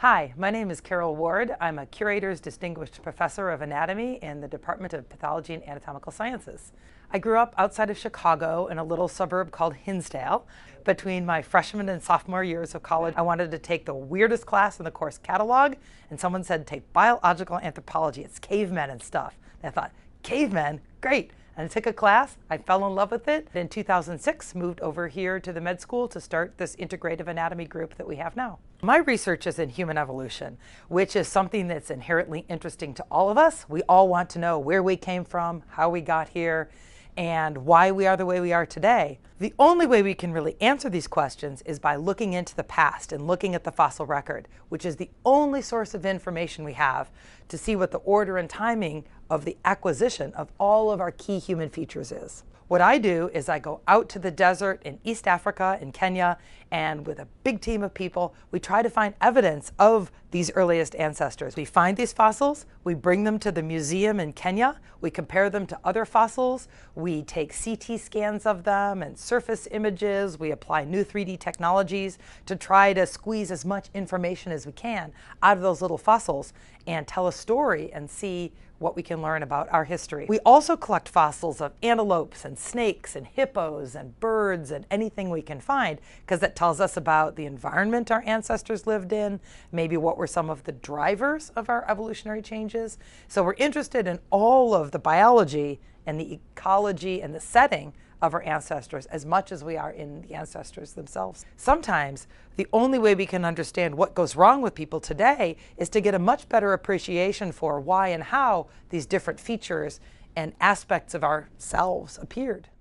Hi, my name is Carol Ward. I'm a Curator's Distinguished Professor of Anatomy in the Department of Pathology and Anatomical Sciences. I grew up outside of Chicago in a little suburb called Hinsdale. Between my freshman and sophomore years of college, I wanted to take the weirdest class in the course catalog, and someone said, take biological anthropology. It's cavemen and stuff. And I thought, cavemen? Great. And I took a class, I fell in love with it. In 2006, moved over here to the med school to start this integrative anatomy group that we have now. My research is in human evolution, which is something that's inherently interesting to all of us. We all want to know where we came from, how we got here, and why we are the way we are today. The only way we can really answer these questions is by looking into the past and looking at the fossil record, which is the only source of information we have to see what the order and timing of the acquisition of all of our key human features is. What I do is I go out to the desert in East Africa, in Kenya, and with a big team of people, we try to find evidence of these earliest ancestors. We find these fossils, we bring them to the museum in Kenya, we compare them to other fossils, we take CT scans of them and surface images, we apply new 3D technologies to try to squeeze as much information as we can out of those little fossils and tell a story and see what we can learn about our history. We also collect fossils of antelopes and snakes and hippos and birds and anything we can find, because that tells us about the environment our ancestors lived in, maybe what were some of the drivers of our evolutionary changes. So we're interested in all of the biology and the ecology and the setting of our ancestors as much as we are in the ancestors themselves. Sometimes the only way we can understand what goes wrong with people today is to get a much better appreciation for why and how these different features and aspects of ourselves appeared.